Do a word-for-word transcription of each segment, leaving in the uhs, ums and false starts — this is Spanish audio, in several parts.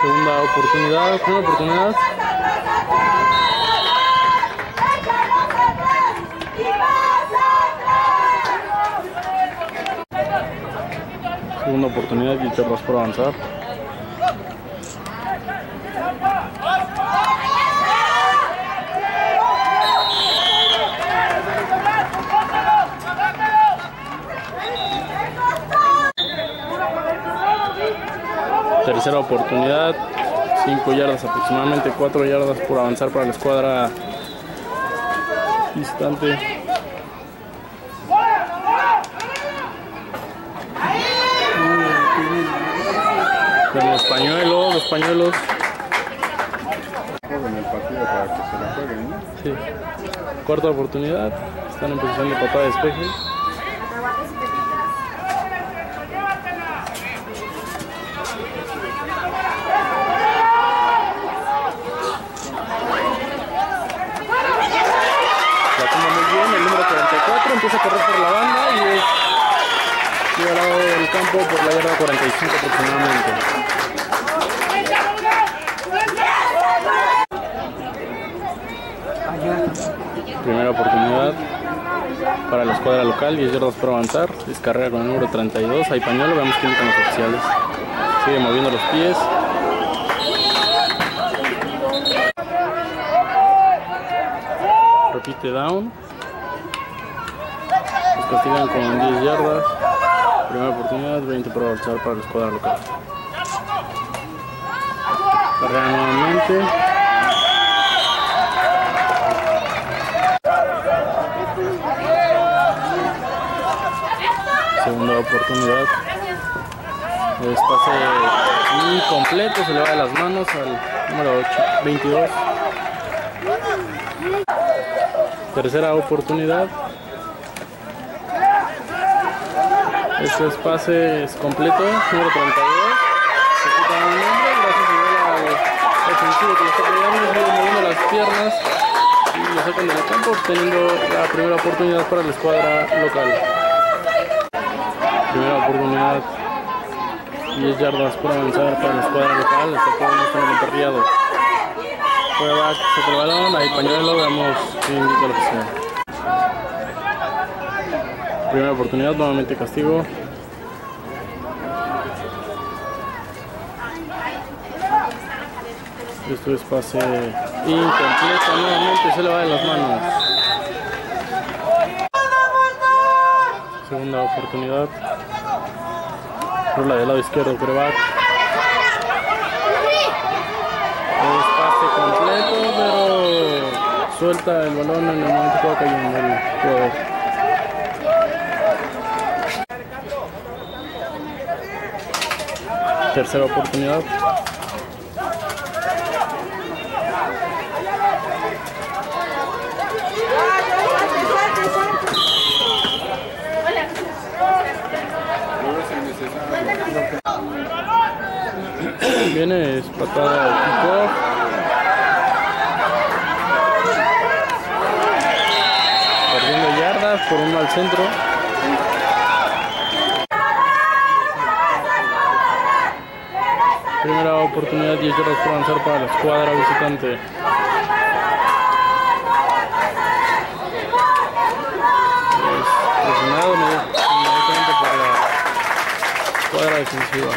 Segunda oportunidad, primera oportunidad. Segunda oportunidad y yardas por avanzar. Tercera oportunidad, cinco yardas aproximadamente, cuatro yardas por avanzar para la escuadra visitante. Con los pañuelos, los pañuelos. En el partido para que se la jueguen, ¿no? Sí. Cuarta oportunidad, están en posición de patada de despeje. Empieza a correr por la banda y es y al lado del campo por la yarda cuarenta y cinco aproximadamente. Primera oportunidad para la escuadra local, diez yardas por avanzar, descarrera con el número treinta y dos, hay pañuelo, veamos quién con los oficiales. Sigue moviendo los pies. Repite down. Castigan con diez yardas. Primera oportunidad, veinte por avanzar para la escuadra local. Carrera nuevamente. Segunda oportunidad. El pase incompleto, se le va de las manos al número veintidós. Tercera oportunidad. Este pase es completo, número treinta y dos. Se quita un nombre, gracias al ofensivo que le está pegando, sigue moviendo las piernas y lo sacan del campo, obteniendo la primera oportunidad para la escuadra local. Primera oportunidad, diez yardas por avanzar para la escuadra local, está todo en el emperriado. Prueba, saca el balón, ahí pañuelo, veamos qué indica la oficial. Primera oportunidad, nuevamente castigo. Esto es pase incompleto, nuevamente se le va de las manos. Segunda oportunidad. Por la del lado izquierdo, coreback. Es pase completo, pero suelta el balón en el momento que va cayendo el jugador. Tercera oportunidad. Viene, es patada de kickoff. Perdiendo yardas por uno al centro. Primera oportunidad, diez yardas por avanzar para la escuadra visitante. Es presionado inmediatamente por la escuadra defensiva.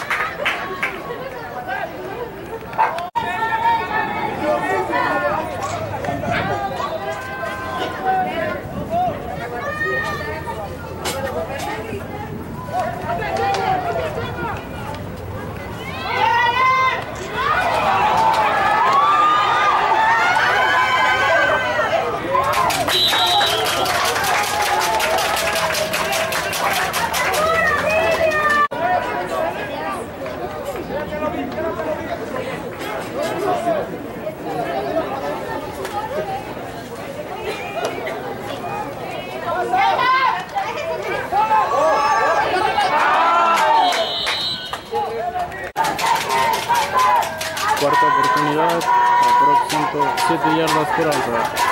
Cuarta oportunidad, aproximadamente siete yardas por avanzar.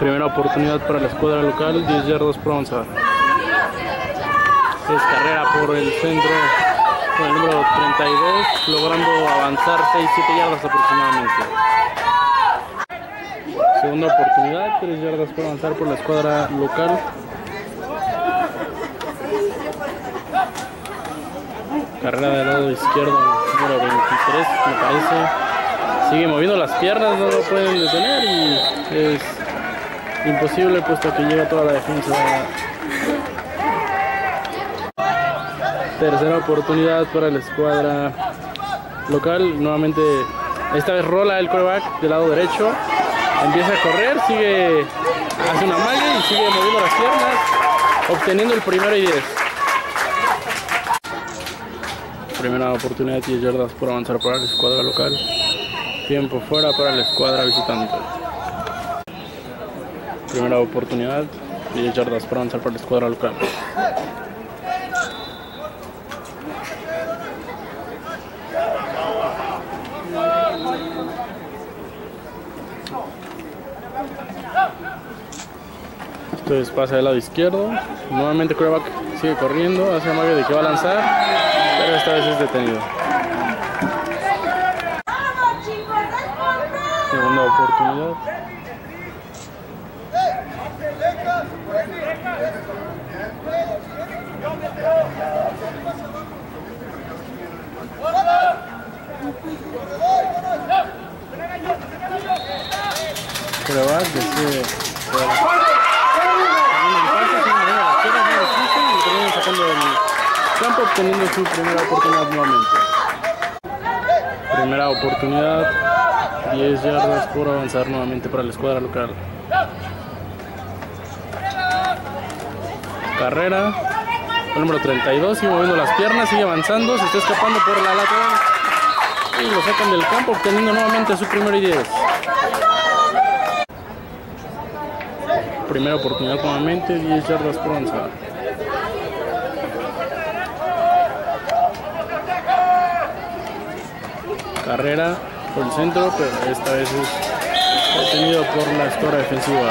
Primera oportunidad para la escuadra local, diez yardas por avanzar. Es carrera por el centro con el número treinta y dos, logrando avanzar seis siete yardas aproximadamente. Segunda oportunidad, tres yardas por avanzar por la escuadra local. Carrera del lado izquierdo, número veintitrés, me parece. Sigue moviendo las piernas, no lo pueden detener y es imposible puesto que llega toda la defensa. Tercera oportunidad para la escuadra local. Nuevamente, esta vez rola el quarterback del lado derecho. Empieza a correr, sigue, hace una malla y sigue moviendo las piernas, obteniendo el primero y diez. Primera oportunidad, diez yardas por avanzar para la escuadra local. Tiempo fuera para la escuadra visitante. Primera oportunidad, diez yardas por avanzar para la escuadra local. Entonces pasa del lado izquierdo. Nuevamente quarterback sigue corriendo, hace amague de que va a lanzar, pero esta vez es detenido. Segunda oportunidad. Quarterback decide sacando del campo, obteniendo su primera oportunidad nuevamente. Primera oportunidad, diez yardas por avanzar nuevamente para la escuadra local. Carrera, el número treinta y dos, sigue moviendo las piernas, sigue avanzando, se está escapando por la lateral y lo sacan del campo, obteniendo nuevamente su primero y diez. Primera oportunidad nuevamente, diez yardas por avanzar. Carrera por el centro, pero esta vez es detenido por la escuadra defensiva.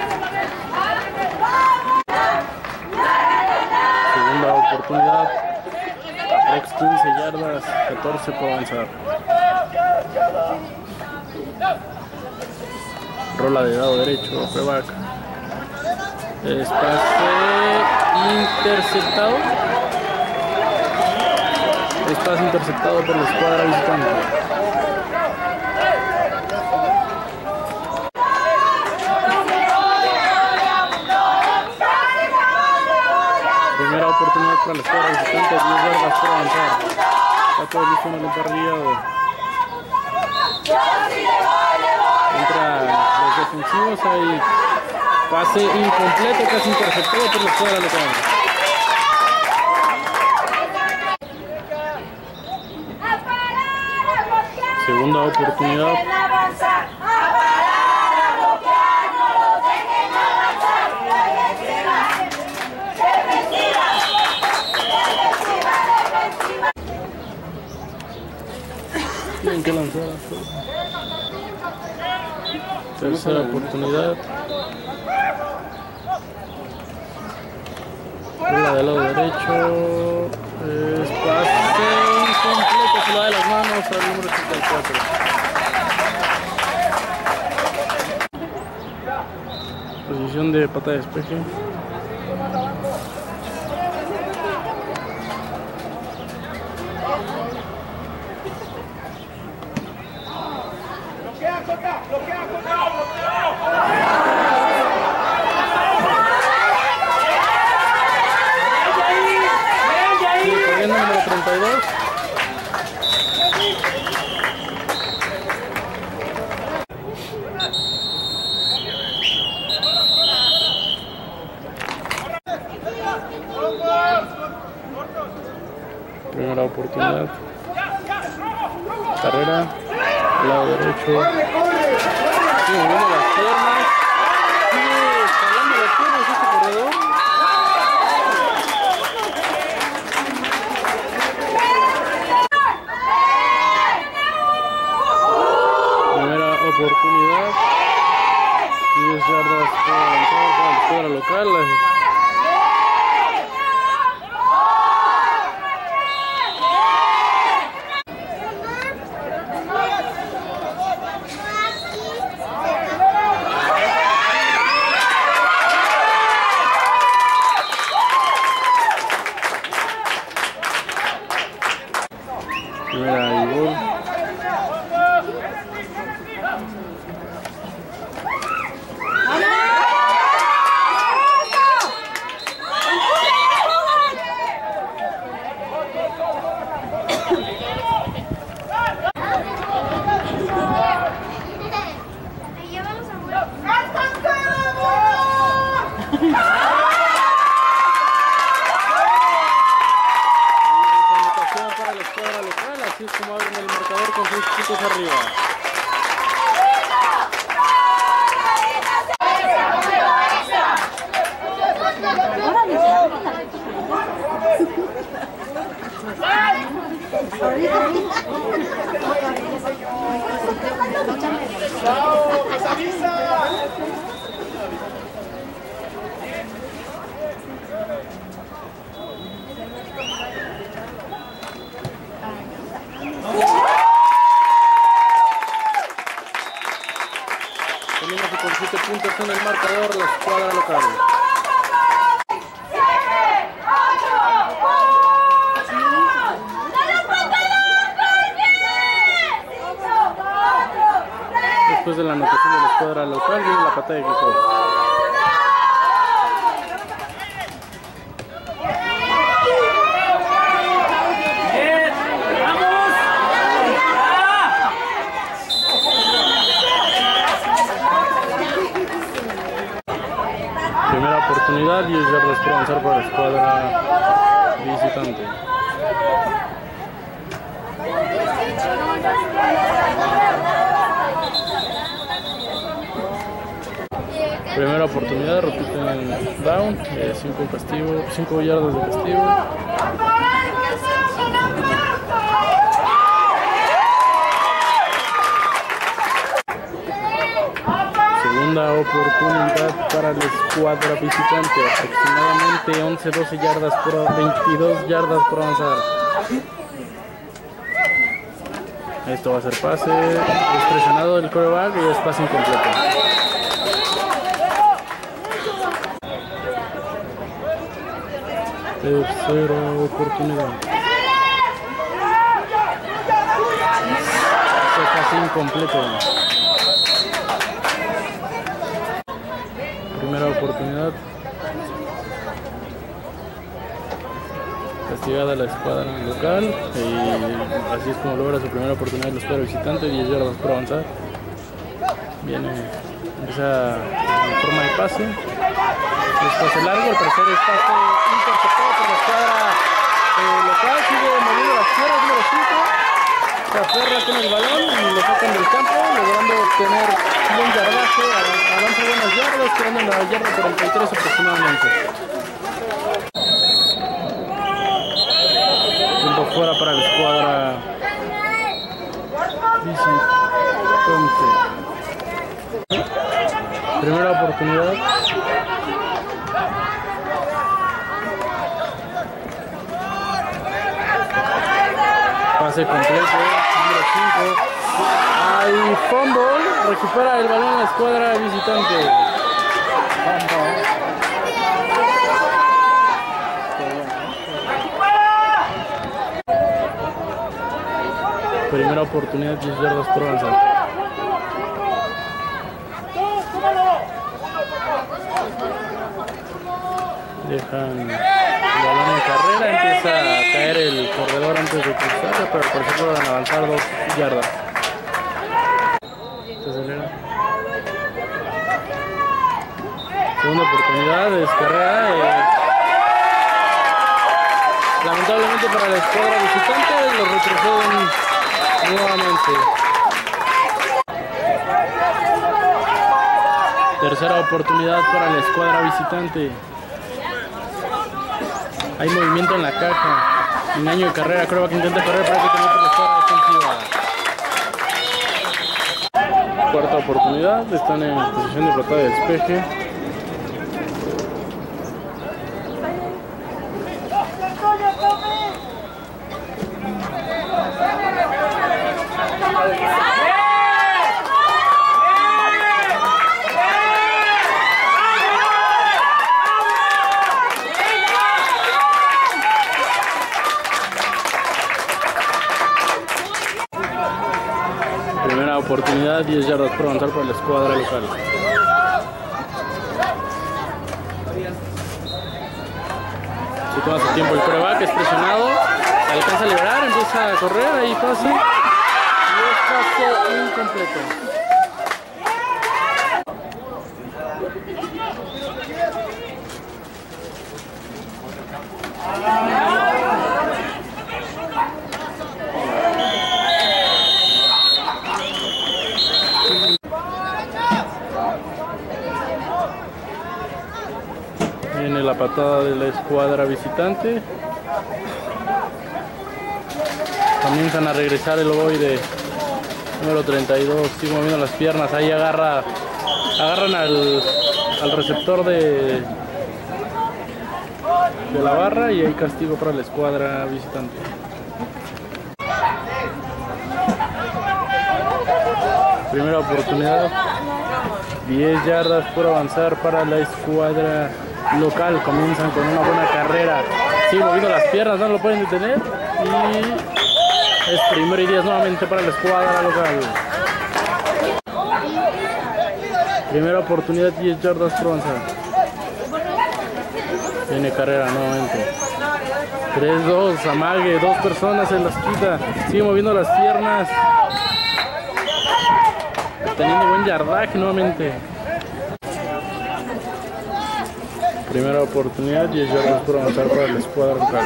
Segunda oportunidad, aprox quince yardas, catorce por avanzar. Rola de lado derecho, quarterback. Es pase interceptado. Es pase interceptado por la escuadra visitante. Primera oportunidad para la escuadra visitante, diez yardas por avanzar. Está todo listo en el emparrillado. Entran los defensivos, hay pase incompleto, casi interceptado por la escuadra local. Segunda oportunidad. Tienen que lanzar. Tercera oportunidad. La del lado derecho. Es pase incompleto, se lo da de las manos al número ochenta y cuatro. Posición de pata de despeje. Número treinta y dos. Primera oportunidad. Carrera, lado derecho. Sigue moviendo las piernas. Sigue jalando las piernas este corredor. Primera oportunidad. diez diez yardas por avanzar para la escuadra local. Primera y gol. Para la escuadra local, así es como abren el marcador con seis puntos arriba. Tenemos con siete puntos en el marcador la escuadra local. Después de la anotación de la escuadra local viene la patada de kickoff. Primera oportunidad, diez yardas por avanzar para la escuadra visitante. Primera oportunidad, repiten down, cinco castigo, cinco yardas de castigo. Segunda oportunidad para la escuadra visitante, aproximadamente once doce yardas por veintidós yardas por avanzar. Esto va a ser pase, es presionado el quarterback y es pase incompleto. Tercera oportunidad. Es casi incompleto. Primera oportunidad. Castigada la escuadra local. Y así es como logra su primera oportunidad la escuadra visitante. diez yardas por avanzar. Viene, empieza en forma de pase. Es pase largo, al parecer es pase interceptado por la escuadra eh, local. Sigue moviendo las piernas, número cinco. Se aferra con el balón y lo sacan del campo, logrando obtener un buen yardaje, avanza buenas yardas, quedando en la yarda cuarenta y tres aproximadamente. Tiempo fuera para la escuadra visitante. Primera oportunidad. Pase completo, número cinco. Hay fumble, recupera el balón la escuadra visitante. Primera oportunidad, diez yardas por avanzar. Dejan el balón en carrera, empieza a caer el corredor antes de cruzarla, pero por eso logran avanzar dos yardas. Se acelera. Segunda oportunidad, descarrera. Eh, lamentablemente para la escuadra visitante, lo retroceden nuevamente. Tercera oportunidad para la escuadra visitante. Hay movimiento en la caja. Engaño de carrera, creo que intenta correr para que tenga por la escuadra defensiva. Cuarta oportunidad, están en posición de patada de despeje. Primera oportunidad, diez yardas por avanzar para la escuadra local. Si toma su tiempo el coreback, es presionado, alcanza a liberar, empieza a correr, ahí pase y es pase incompleto. Viene la patada de la escuadra visitante. Comienzan a regresar el ovoide número treinta y dos. Sigue moviendo las piernas. Ahí agarra, agarran al, al receptor de, de la barra y hay castigo para la escuadra visitante. Primera oportunidad. diez yardas por avanzar para la escuadra local. Comienzan con una buena carrera, sigue moviendo las piernas, no lo pueden detener y es primero y diez nuevamente para la escuadra local. Primera oportunidad, diez yardas por avanzar. Tiene carrera nuevamente. tres dos, amague, dos personas se las quita, sigue moviendo las piernas, teniendo buen yardaje nuevamente. Primera oportunidad, diez yardas por avanzar para la escuadra local.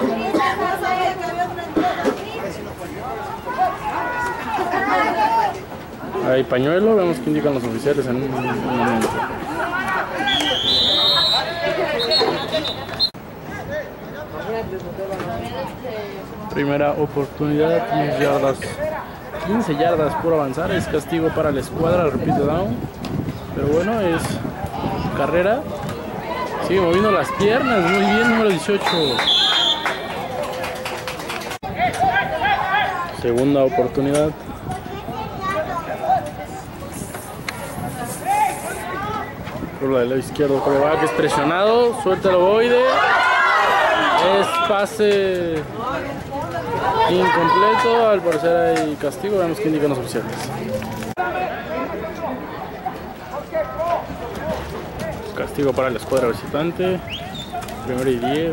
Hay pañuelo, vemos que indican los oficiales en un momento. Primera oportunidad, diez yardas, quince yardas por avanzar, es castigo para la escuadra, repito, down. Pero bueno, es carrera. Sigue moviendo las piernas, muy bien, número dieciocho. Segunda oportunidad. Por la del lado izquierdo, coreback es presionado, suelta el ovoide. Es pase incompleto, al parecer hay castigo, veamos qué indican los oficiales. Castigo para la escuadra visitante. Primero y diez.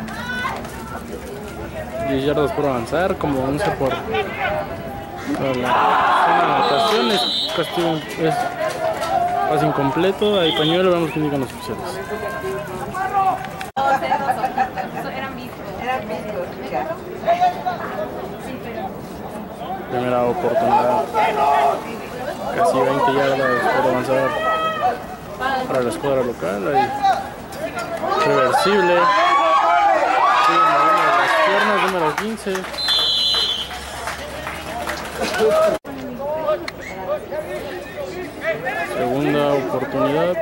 diez yardas por avanzar, como once por, por la zona de anotación. Es castigo, es pase incompleto. Hay pañuelo, vemos que indican los oficiales. Primera oportunidad. Casi veinte yardas por avanzar para la escuadra local. Ahí reversible, sigue moviendo las piernas, número quince. Segunda oportunidad.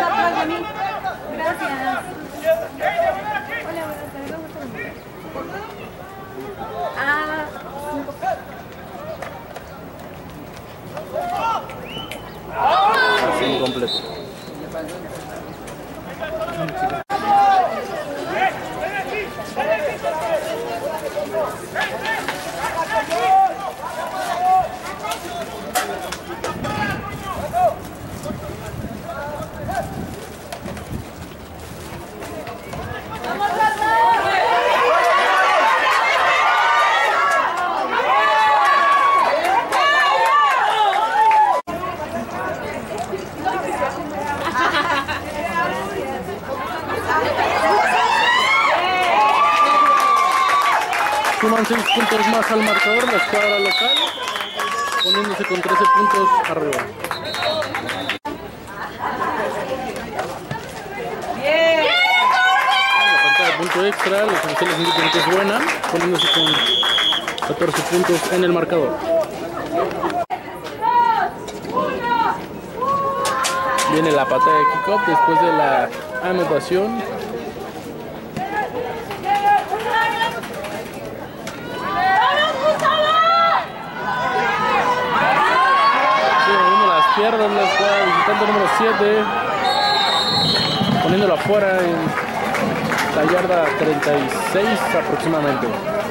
Así incompleto. Suman seis puntos más al marcador la escuadra local, poniéndose con trece puntos arriba. La pantalla de punto extra, los oficiales indican que es buena, poniéndose con catorce puntos en el marcador. Viene la patada de kick-off después de la anotación. Sigue moviendo las piernas la escuadra visitante número siete, poniéndolo afuera en la yarda treinta y seis aproximadamente.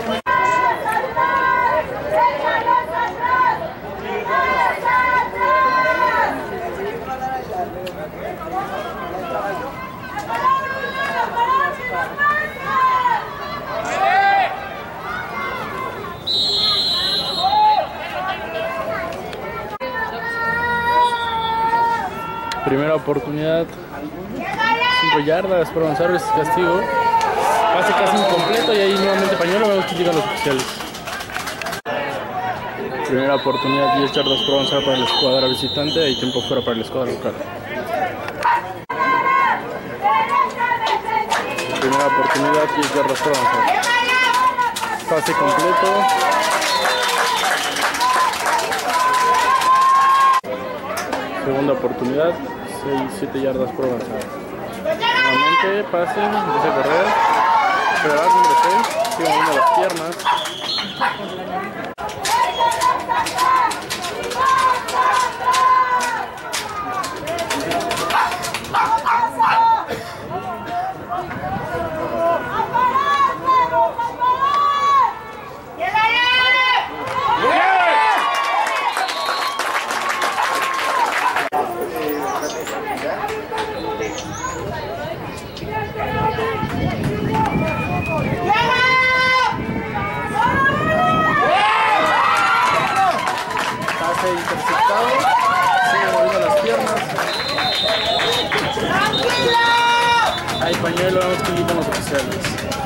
Primera oportunidad, cinco yardas para avanzar, es castigo. Pase casi incompleto y ahí nuevamente pañuelo, vemos que llegan los oficiales. Primera oportunidad, diez yardas para avanzar para la escuadra visitante y tiempo fuera para la escuadra local. Primera oportunidad, diez yardas para avanzar. Pase completo. Segunda oportunidad, seis siete yardas por avanzar. Nuevamente pase, empieza a correr. Pero va número seis, sigue moviendo las piernas. Interceptado, sigue moviendo las piernas. Hay pañuelo, vamos que con los oficiales.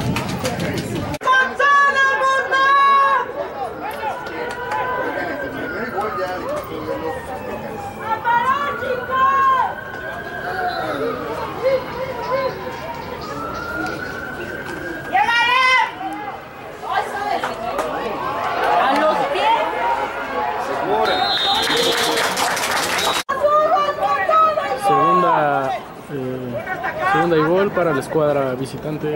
Segunda y gol para la escuadra visitante.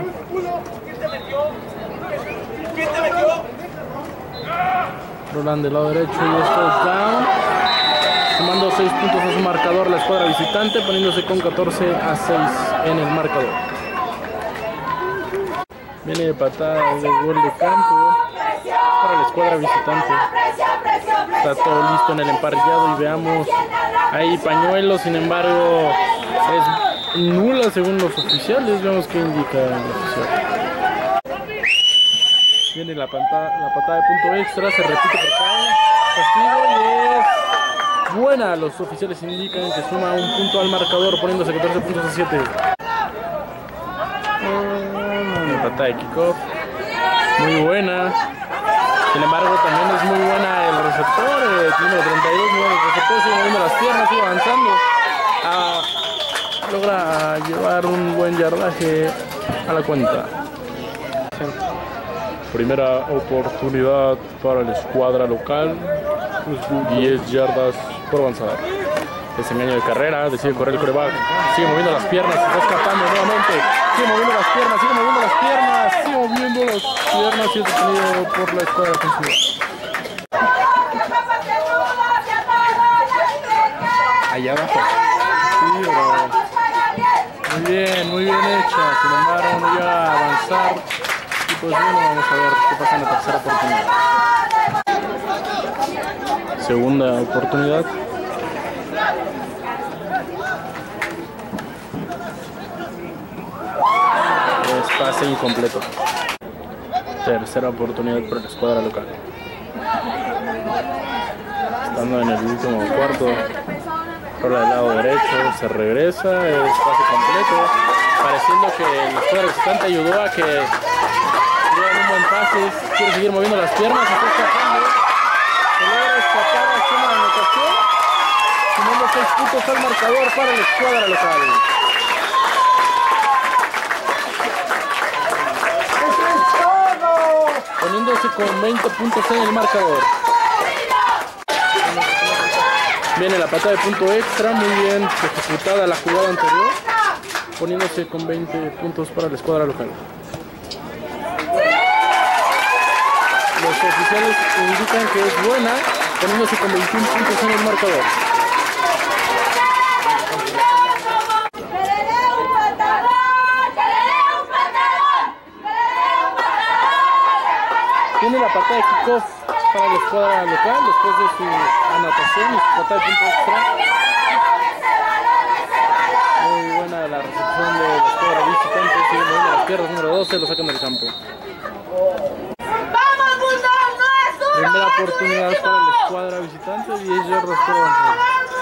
Roland del lado derecho y esto es down. Sumando seis puntos a su marcador la escuadra visitante, poniéndose con catorce a seis en el marcador. Viene de patada de gol de campo para la escuadra visitante. Está todo listo en el emparrillado y veamos ahí pañuelo, sin embargo es nula según los oficiales. Vemos que indica el oficial. Viene la patada, la patada de punto extra, se repite por cada castigo y es buena. Los oficiales indican que suma un punto al marcador, poniéndose catorce puntos a siete. La patada de kickoff, muy buena. Sin embargo, también es muy buena el receptor, el número treinta y dos, el receptor sigue moviendo las piernas, sigue avanzando. Ah, logra llevar un buen yardaje a la cuenta. Primera oportunidad para la escuadra local, diez yardas por avanzar. Desengaño de carrera, decide correr el quarterback, sigue moviendo las piernas, está escapando nuevamente, sigue moviendo las piernas, sigue moviendo las piernas, sigue moviendo las piernas y es detenido por la escuadra ofensiva. Allá abajo. Sí, pero muy bien, muy bien hecha, sin embargo no llega a avanzar. Y pues bueno, vamos a ver qué pasa en la tercera oportunidad. Segunda oportunidad. Es pase incompleto. Tercera oportunidad para la escuadra local. Estando en el último cuarto. Rola del lado derecho, se regresa, es pase completo. Pareciendo que el escuadra visitante ayudó a que dieran un buen pase. Quiere seguir moviendo las piernas, está escapando. Se logra escapar, hace una anotación. Sumando seis puntos al marcador para la escuadra local. Poniéndose con veinte puntos en el marcador. Viene la patada de punto extra, muy bien ejecutada la jugada anterior, poniéndose con veinte puntos para la escuadra local. Los oficiales indican que es buena, poniéndose con veintiún puntos en el marcador. Tiene la patada de kickoff para la escuadra local después de su anotación y su patada de punto extra. Muy buena la recepción de la escuadra visitante, sigue moviendo las piernas, número doce, lo sacan del campo. Primera oportunidad para la escuadra visitante, diez yardas por avanzar.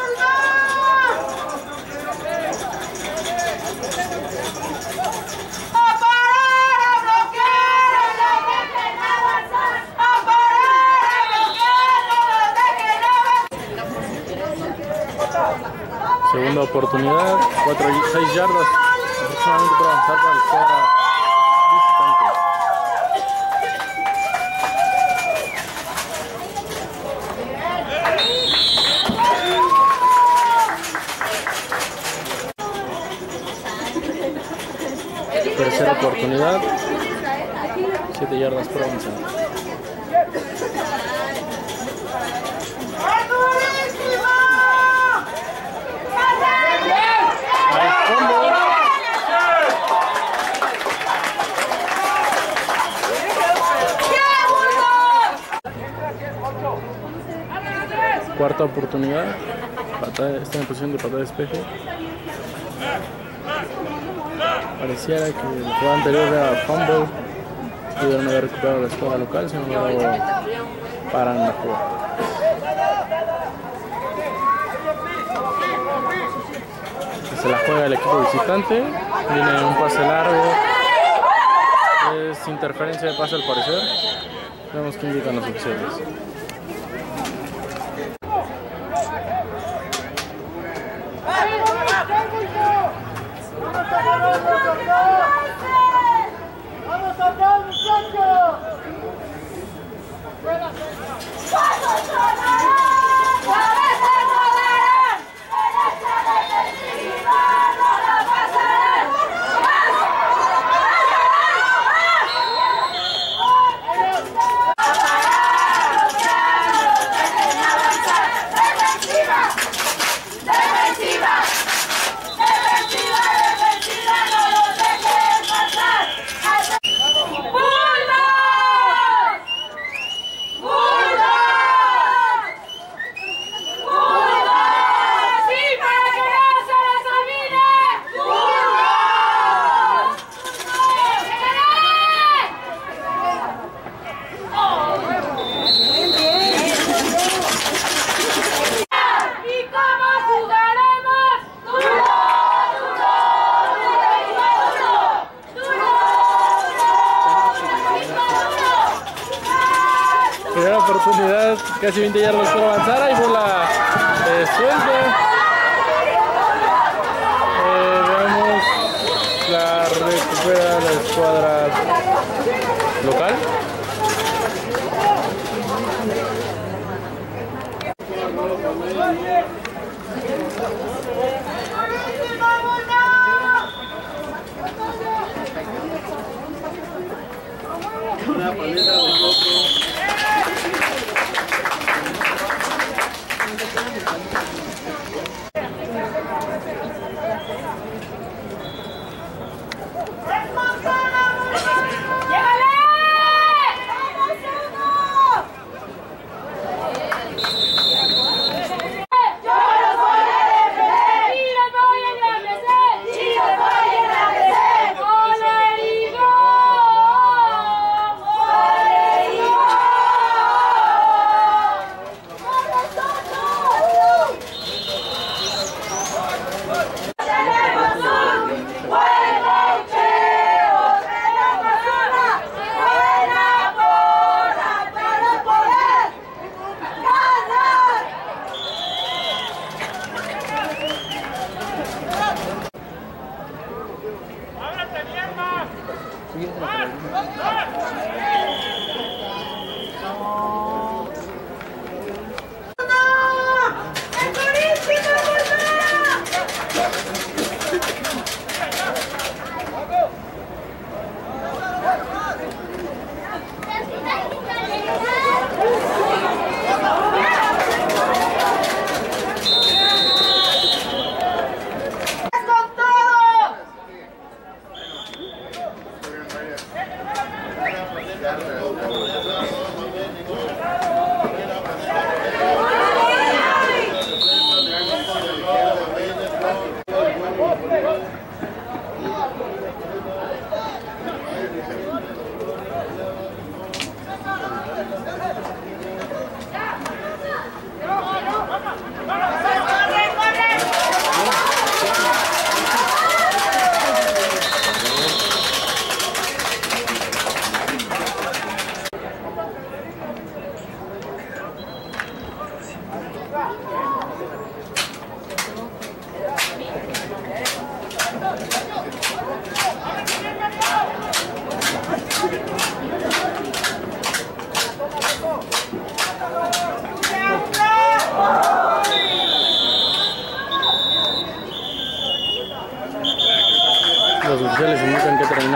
Segunda oportunidad, cuatro, seis yardas aproximadamente por avanzar para la escuadra visitante. Tercera oportunidad, siete yardas por avanzar. Cuarta oportunidad, patada, está en posición de patada de despeje. Pareciera que la jugada anterior era fumble, pudieron haber recuperado la escuadra local, sin embargo paran la jugada. Se la juega el equipo visitante, viene un pase largo, es interferencia de pase al parecer, veamos qué indican los oficiales. ¡Vamos acá, muchachos! Primera oportunidad, casi veinte yardas por avanzar, ahí bola eh, suelta. Eh, veamos, la recupera la escuadra local. Una paleta de otro.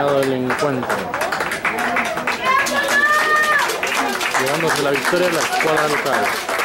cerrado el encuentro. Llevándose la victoria a la escuadra local.